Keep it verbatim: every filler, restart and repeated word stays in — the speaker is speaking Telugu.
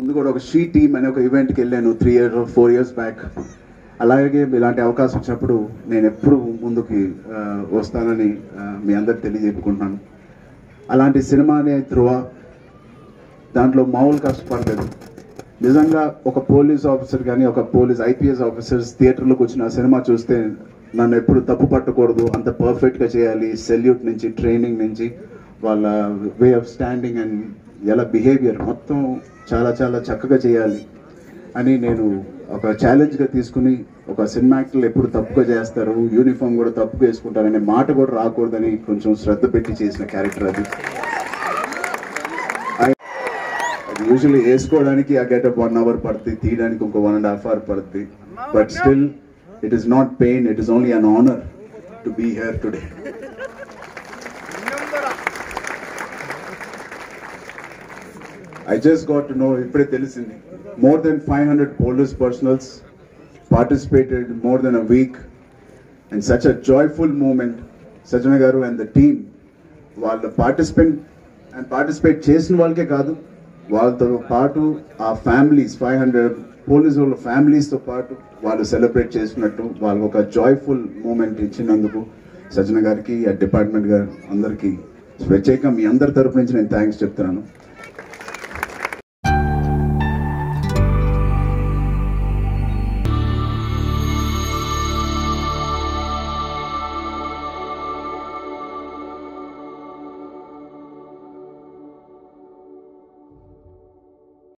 ముందు కూడా ఒక షీ టీమ్ అనే ఒక ఈవెంట్కి వెళ్ళాను three years four years back. అలాగే ఇలాంటి అవకాశం వచ్చినప్పుడు నేను ఎప్పుడు ముందుకి వస్తానని మీ అందరికి తెలియజెప్పుకుంటున్నాను. అలాంటి సినిమానే ధ్రువ, దాంట్లో మామూలు కష్టపడలేదు. నిజంగా ఒక పోలీస్ ఆఫీసర్ కానీ ఒక పోలీస్ ఐపీఎస్ ఆఫీసర్స్ థియేటర్లోకి వచ్చిన సినిమా చూస్తే నన్ను ఎప్పుడు తప్పు పట్టకూడదు, అంత పర్ఫెక్ట్గా చేయాలి, సెల్యూట్ నుంచి ట్రైనింగ్ నుంచి వాళ్ళ వే ఆఫ్ స్టాండింగ్ అండ్ ఎలా బిహేవియర్ మొత్తం చాలా చాలా చక్కగా చేయాలి అని నేను ఒక ఛాలెంజ్గా తీసుకుని, ఒక సినిమా యాక్టర్లు ఎప్పుడు తప్పుగా చేస్తారు, యూనిఫామ్ కూడా తప్పుగా వేసుకుంటారు అనే మాట కూడా రాకూడదని కొంచెం శ్రద్ధ పెట్టి చేసిన క్యారెక్టర్ అది. అది యూజువల్లీ వేసుకోవడానికి ఆ గెటప్ వన్ అవర్ పడుతుంది, తీయడానికి ఇంకో వన్ అండ్ హాఫ్ అవర్ పడుతుంది. But still it is not pain, it is only an honour to be here today. I just got to know, ippade telisindi, more than five hundred police personals participated more than a week, and such a joyful moment. Sajana garu and the team, వాళ్ళ participant and participate చేసిన వాళ్ళకే కాదు, వాళ్ళతో పాటు ఆ ఫ్యామిలీస్ ఫైవ్ హండ్రెడ్ పోలీస్ వాళ్ళ ఫ్యామిలీస్తో పాటు వాళ్ళు సెలబ్రేట్ చేసినట్టు వాళ్ళకు ఒక జాయ్ఫుల్ మూమెంట్ ఇచ్చినందుకు సజ్జన గారికి, ఆ డిపార్ట్మెంట్ గారు అందరికీ ప్రత్యేకంగా మీ అందరి తరపు నుంచి నేను థ్యాంక్స్ చెప్తున్నాను.